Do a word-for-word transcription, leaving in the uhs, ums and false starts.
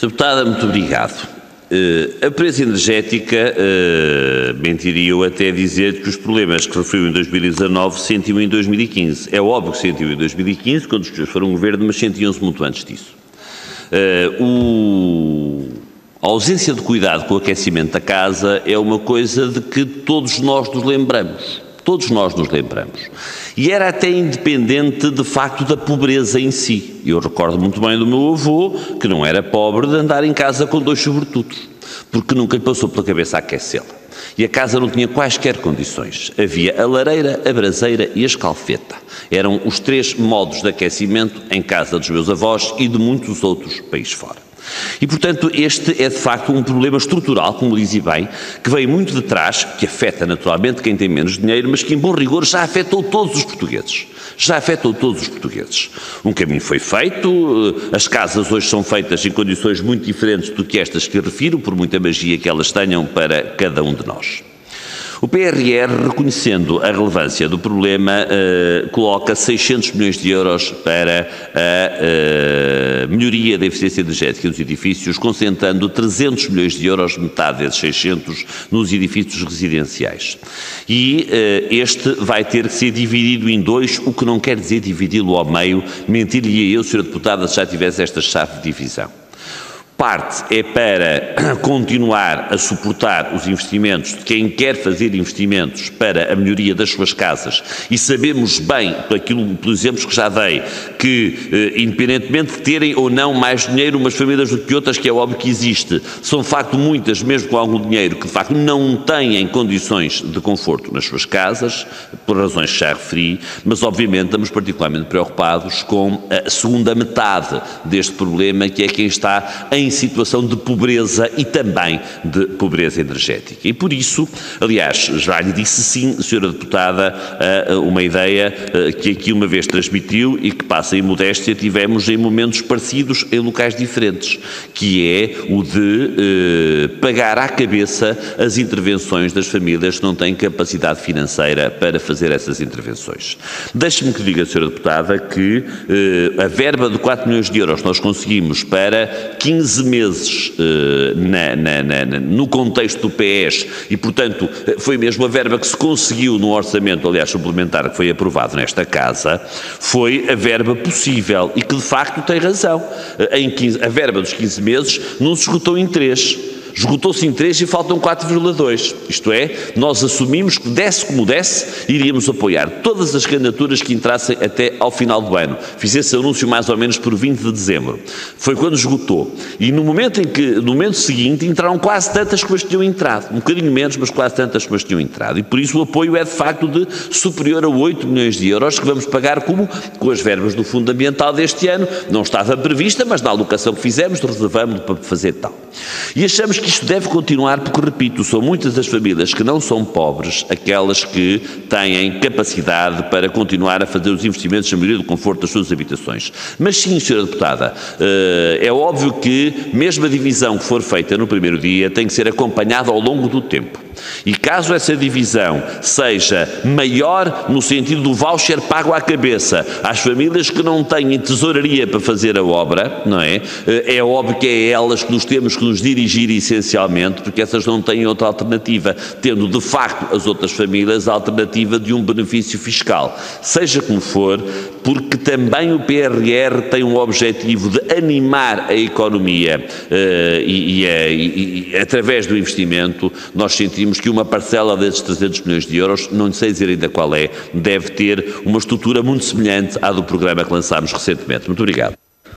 senhora Deputada, muito obrigado. Uh, a pobreza energética, uh, mentiria eu até dizer que os problemas que referiu em dois mil e dezanove sentiu em dois mil e quinze. É óbvio que sentiu em dois mil e quinze, quando os senhores foram governo, mas sentiam-se muito antes disso. Uh, o... A ausência de cuidado com o aquecimento da casa é uma coisa de que todos nós nos lembramos. Todos nós nos lembramos. E era até independente, de facto, da pobreza em si. Eu recordo muito bem do meu avô, que não era pobre, de andar em casa com dois sobretudos, porque nunca lhe passou pela cabeça aquecê-la. E a casa não tinha quaisquer condições. Havia a lareira, a braseira e a escalfeta. Eram os três modos de aquecimento em casa dos meus avós e de muitos outros países fora. E, portanto, este é de facto um problema estrutural, como dizia bem, que veio muito de trás, que afeta naturalmente quem tem menos dinheiro, mas que em bom rigor já afetou todos os portugueses. Já afetou todos os portugueses. Um caminho foi feito, as casas hoje são feitas em condições muito diferentes do que estas que refiro, por muita magia que elas tenham para cada um de nós. O P R R, reconhecendo a relevância do problema, uh, coloca seiscentos milhões de euros para a uh, melhoria da eficiência energética dos edifícios, concentrando trezentos milhões de euros, metade desses seiscentos, nos edifícios residenciais. E uh, este vai ter que ser dividido em dois, o que não quer dizer dividi-lo ao meio. Mentir-lhe eu, senhora Deputada, se já tivesse esta chave de divisão. Parte é para continuar a suportar os investimentos de quem quer fazer investimentos para a melhoria das suas casas, e sabemos bem, por aquilo, pelos exemplos que já dei, que eh, independentemente de terem ou não mais dinheiro umas famílias do que outras, que é óbvio que existe, são de facto muitas, mesmo com algum dinheiro, que de facto não têm condições de conforto nas suas casas, por razões que já referi, mas obviamente estamos particularmente preocupados com a segunda metade deste problema, que é quem está em em situação de pobreza e também de pobreza energética. E por isso, aliás, já lhe disse sim, senhora Deputada, uma ideia que aqui uma vez transmitiu e que passa em modéstia, tivemos em momentos parecidos em locais diferentes, que é o de eh, pagar à cabeça as intervenções das famílias que não têm capacidade financeira para fazer essas intervenções. Deixe-me que diga, senhora Deputada, que eh, a verba de quatro milhões de euros que nós conseguimos para quinze meses uh, na, na, na, no contexto do P E S, e portanto foi mesmo a verba que se conseguiu no orçamento, aliás suplementar, que foi aprovado nesta casa, foi a verba possível e que de facto tem razão. Uh, em quinze, a verba dos quinze meses não se esgotou em três. Esgotou-se em três e faltam quatro vírgula dois. Isto é, nós assumimos que, desse como desse, iríamos apoiar todas as candidaturas que entrassem até ao final do ano. Fiz esse anúncio mais ou menos por vinte de dezembro. Foi quando esgotou. E no momento em que, no momento seguinte, entraram quase tantas como as tinham entrado. Um bocadinho menos, mas quase tantas como as tinham entrado. E por isso o apoio é de facto de superior a oito milhões de euros que vamos pagar como com as verbas do Fundo Ambiental deste ano. Não estava prevista, mas na alocação que fizemos, reservamos para fazer tal. E achamos que isto deve continuar porque, repito, são muitas as famílias que não são pobres, aquelas que têm capacidade para continuar a fazer os investimentos na melhoria do conforto das suas habitações. Mas sim, senhora Deputada, é óbvio que mesmo a divisão que for feita no primeiro dia tem que ser acompanhada ao longo do tempo. E caso essa divisão seja maior no sentido do voucher pago à cabeça às famílias que não têm tesouraria para fazer a obra, não é? É óbvio que é elas que nos temos que nos dirigir essencialmente, porque essas não têm outra alternativa, tendo de facto as outras famílias a alternativa de um benefício fiscal. Seja como for, porque também o P R R tem um objetivo de animar a economia uh, e, e, e, e através do investimento, nós sentimos que uma parcela desses trezentos milhões de euros, não sei dizer ainda qual é, deve ter uma estrutura muito semelhante à do programa que lançámos recentemente. Muito obrigado.